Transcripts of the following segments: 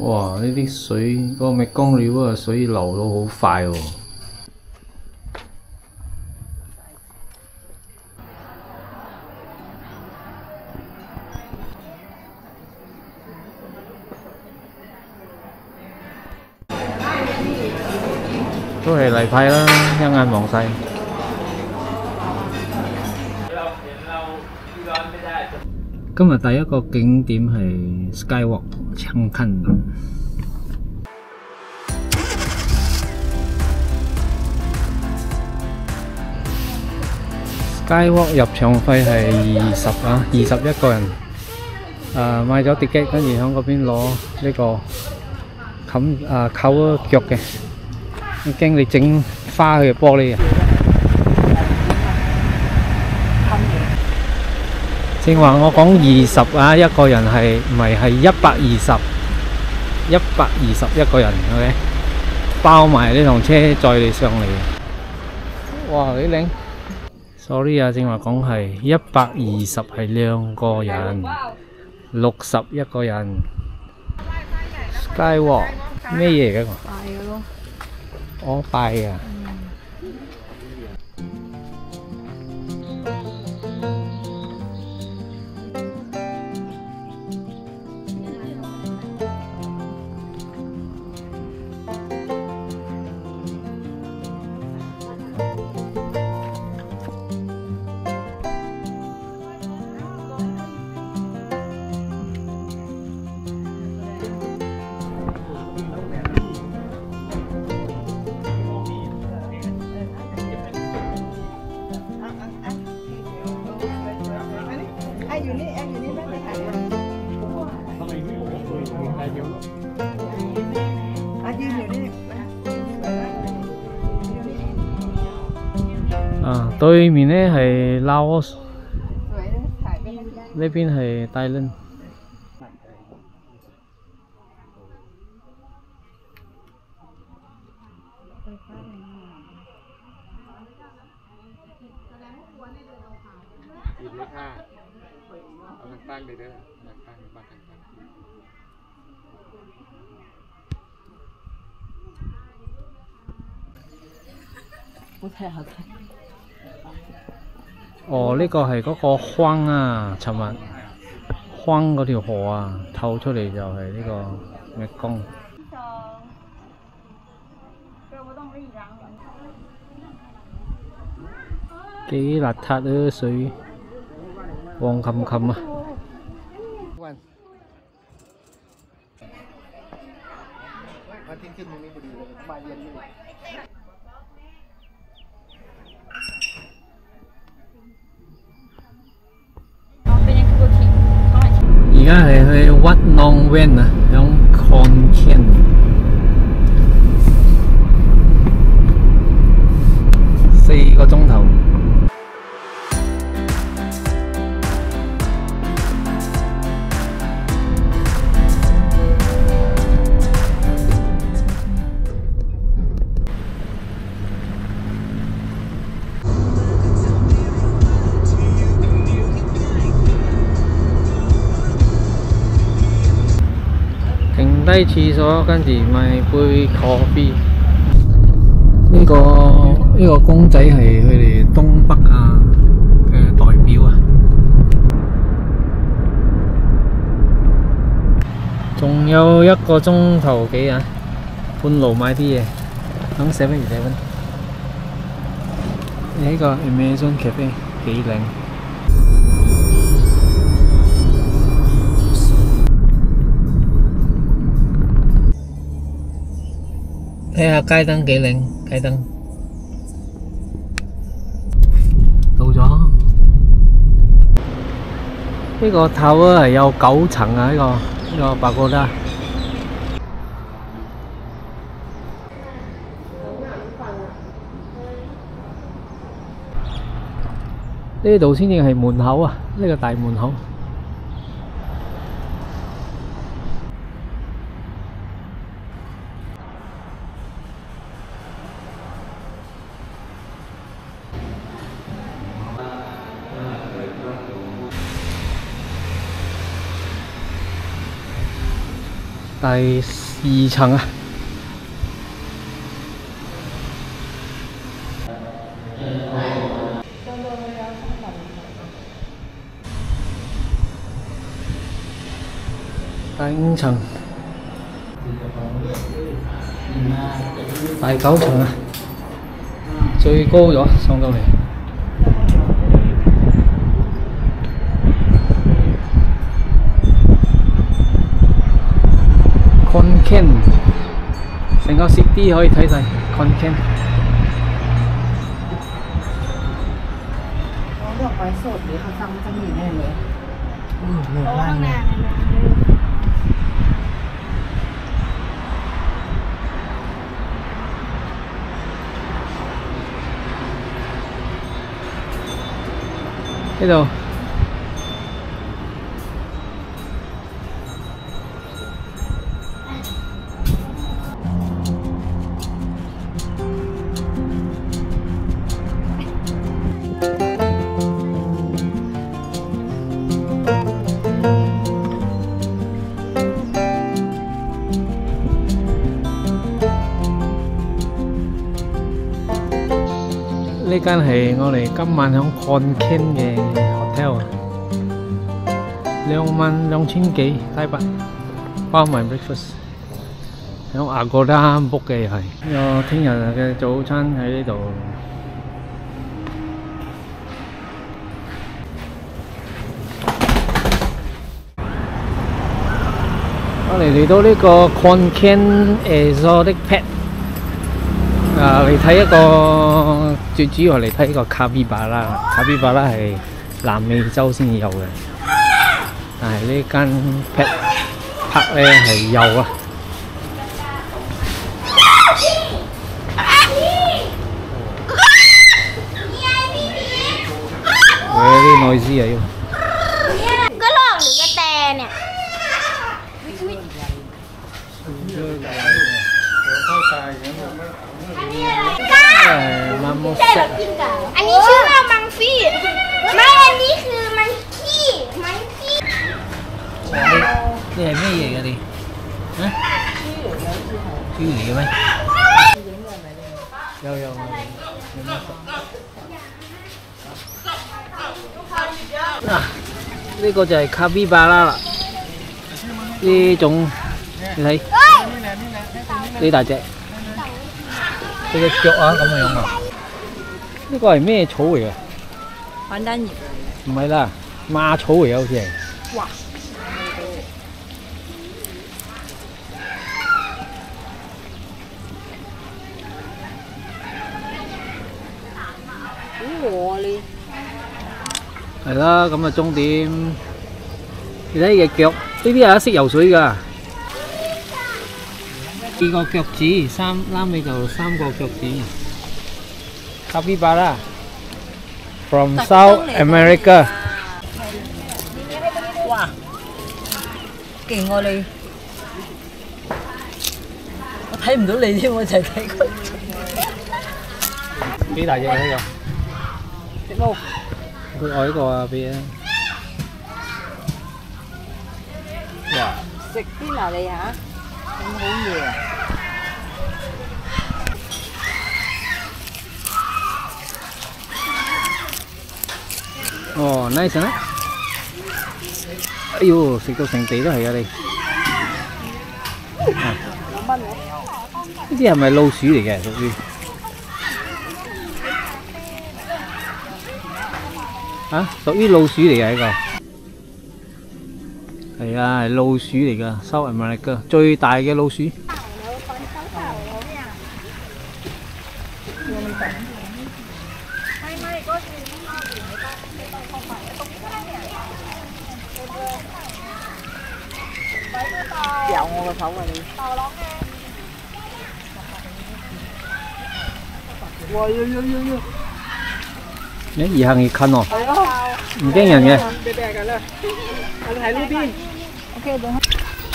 哇！呢啲水嗰個咩江料啊，水流到好快喎。都係例牌啦，一眼望晒。今日第一個景點係 Skywalk 長坑。Skywalk 入場費係20啊，21個人。買咗 ticket， 跟住喺嗰邊攞呢個扣腳嘅，驚你整花佢嘅玻璃啊！正話我講20啊，一個人係唔係120一個人 ，OK， 包埋呢趟車載你上嚟。哇，幾靚 ！Sorry 啊，正話講係120係2個人，60一個人。Skywalk 咩嘢嘅？拜嘅咯。我拜啊！對面呢係 Laos， 呢邊係 Thailand。 不太好看。 哦，呢個係嗰個框啊！尋日框嗰條河啊，透出嚟就係呢個咩江。幾邋遢啊水，黃冚冚啊！而家係去 Wat Nong Ven 啊，響 Khon Kaen 4個鐘頭。低廁所，跟住買杯 coffee。呢個公仔係佢哋東北啊嘅代表啊。仲有1個鐘頭幾啊，半路買啲嘢，響 7-Eleven。呢個 Amazon Cafe 幾靚。睇下街燈幾靚，街燈到咗。呢個塔係有9層啊！呢個白哥啦。呢度先至係門口啊！呢個大門口。 第2層啊！第5層，第9層啊，最高咗上到嚟。Konkan 成個 city 可以睇晒 Konkan。 我เลือกไว้สดหรือเขาซ้ำจะมีแน่เลยเหนื่อยมากเลย呢度呢間係我哋今晚響 Konkan 嘅 hotel 啊，22,000幾泰幣，包埋 breakfast。響 Agoda book 嘅係，我聽日嘅早餐喺呢度。我哋嚟到呢個 Konkan Exotic Pet。嚟睇一個最主要係嚟睇呢個卡比巴拉。卡比巴拉係南美洲先有嘅，但係呢間 pet park 咧係有啊。Very noisy 啊要。 ก็หลอกหรือกระแตเนี่ยมาโมเซตอันนี้ชื่อว่ามังฟี่ไม่อันนี้คือมันขี้มันขี้นี่係咩嘢㗎你？啊？豬嚟嘅咩？有有。嗱，呢個就係卡比巴拉啦。呢種你睇幾大隻？佢隻腳啊咁樣啊！呢個係咩草嚟嘅？ 還丹葉唔係啦，馬草嚟嘅好似係。 哇！好餓啊你！ 係啦，咁啊終點，你睇隻腳，呢啲係識游水㗎。4個腳趾，啱尾就3個腳趾。卡比巴拉 from South America。 哇！勁喎你！我睇唔到你添，我就係睇佢。 幾大隻呢個？ 隻貓。 佢愛呢個啊，俾啊！哇！ 食邊啊你嚇？咁好嘢啊！ 哦 ，nice 啊！哎呦，食到成地都係啊你！ 2蚊喎。 呢啲係咪老鼠嚟嘅？屬於啊？屬於老鼠嚟嘅呢個？係啊，係老鼠嚟㗎，South America最大嘅老鼠。 咬我個手啊你！哇！ 你越行越近喎， 係咯， 唔驚人嘅。 你病緊啦，我哋喺呢邊。OK， 等下。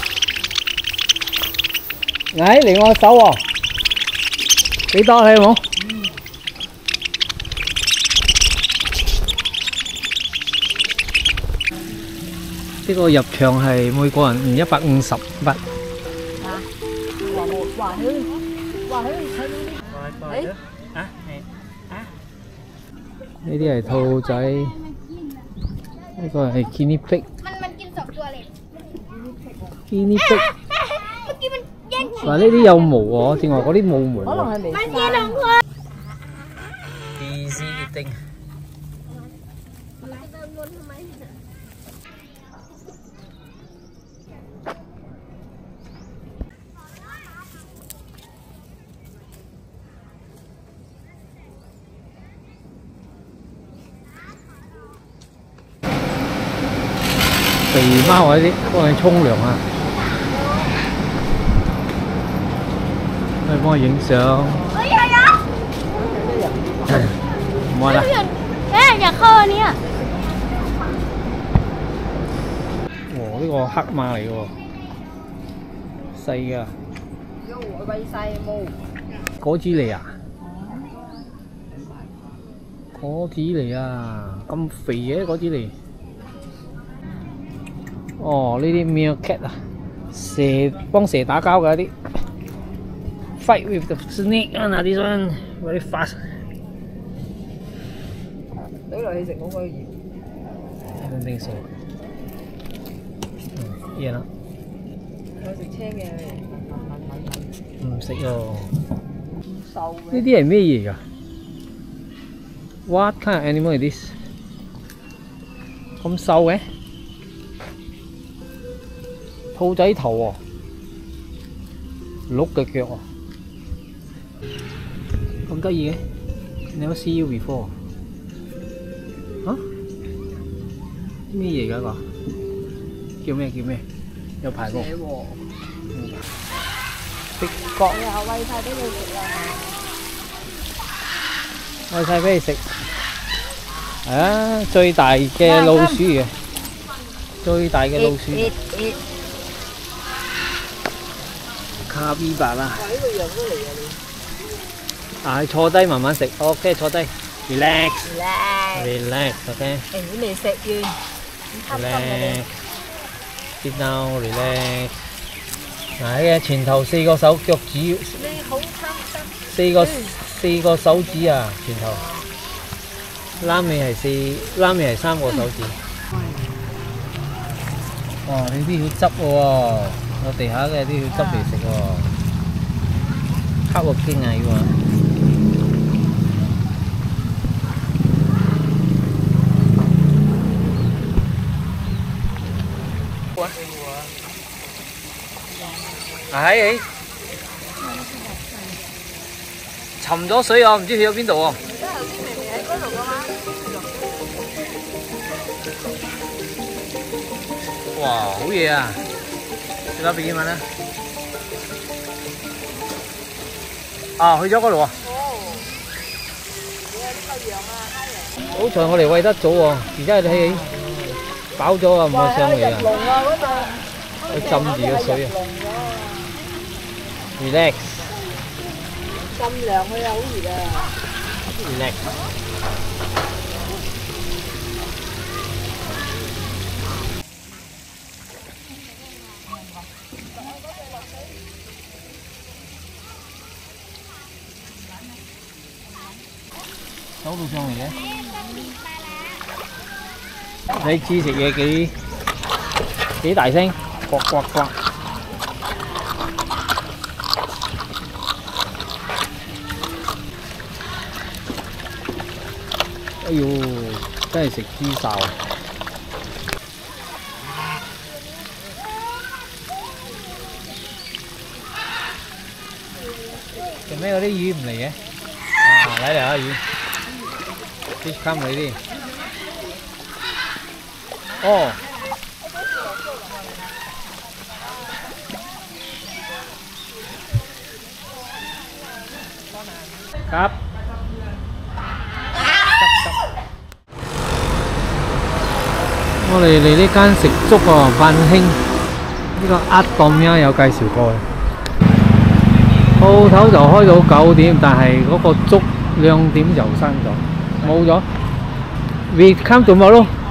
嚟嚟我手喎，幾多你好冇？呢個入場係每個人150 baht。 哇佢，哇佢睇到啲，誒啊呢啲係兔仔，呢個係 guinea pig。 มันกิน2 ตัวเลย guinea pig。 เมื่อกี้มันแย่ง嗱呢啲有毛喎，正話嗰啲冇毛可能喎。 係未มัน生。 กิน2 ตัว Easy eating。肥貓嗰啲幫佢沖涼啊！去幫佢影相。 เฮ้ยอะไรนะ唔愛啦。 อยากเข้าอันนี้อ่ะ哦，呢個黑馬嚟嘅喎，細㗎。 喂細冇。 果子嚟啊！果子嚟啊！咁肥嘅果子嚟。哦，呢啲 meerkat 啊，幫蛇打交㗎啲。Fight with the snake 啊！嗱，this one very fast。 懟落去食好鬼熱。 I don't think so。嘢啦。 有食青嘅， 唔食喎。 瘦呢啲係咩嘢㗎 ？What kind of animal is this？ 咁瘦嘅？兔仔頭喎，鹿嘅腳喎，咁得意嘅 ？Never see you before。啊？咩嘢㗎個？叫咩？有排過。 嘢喎。 壁角。 你又餵晒俾佢食啦。 餵晒俾你食。係啊，最大嘅老鼠嘅，最大嘅老鼠。卡比巴啦。 哇！呢個樣都嚟啊你。 啊，坐低慢慢食。OK， 坐低 ，relax， 誒 relax，OK， 你未食完，貪心嘅 relax，sit down，relax。嗱，呢個前頭4個手腳趾， 你好貪心。 四個手指啊，前頭。拉尾係3個手指。哇！你啲要執喎，我地下嘅啲要執嚟食喎，黑鑊經啊要啊！係沉咗水啊！唔知去咗邊度喎。哇，好嘢啊！食粒俾英文啦。啊，去咗嗰度啊！好彩我哋餵得早喎，而家你飽咗啊，唔好上嚟啊！佢浸住個水啊！relax。 浸涼佢啊，好熱啊！ relax。走到上嚟嘅，你知食嘢幾大聲，呱呱呱！哎呦，真係食豬哨！做咩嗰啲魚唔嚟嘅？啊，嚟啊魚！ Fish come ready。哦。ครับ我哋嚟呢間食粥啊，萬興呢個鴨檔咩有介紹過嘅。鋪頭就開到9點，但係嗰個粥2點就閂咗。冇咗。We come tomorrow.